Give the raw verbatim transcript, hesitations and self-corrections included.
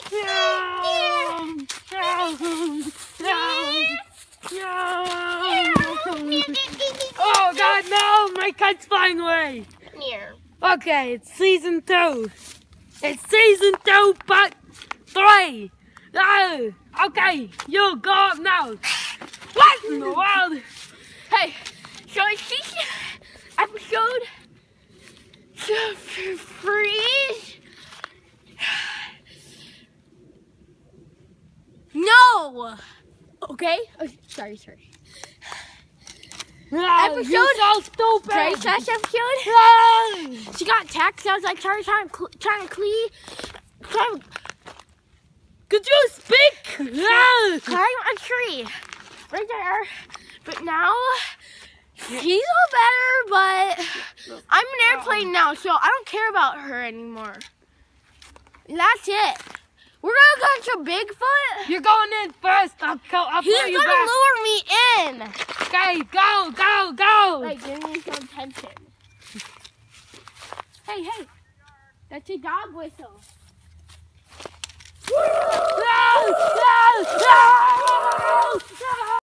Oh God, no! My cat's flying away. Okay, it's season two. It's season two, part three. No. Okay, you go up now. What in the world? Hey, so it's season episode freeze. No. Okay. Oh, sorry, sorry. No, Episode- you're so stupid. Sorry, last episode. No. She got attacked. So I was like trying, trying, to- trying to clean, trying to Could you speak? No. climb a tree right there. But now she's all better. But I'm an airplane now, so I don't care about her anymore. That's it. We're gonna go to Bigfoot. You're going in first. I'll, co- I'll He's pull you gonna back. lure me in. Okay, go, go, go. Like, give me some attention. Hey, hey. That's a dog whistle. No, no, no.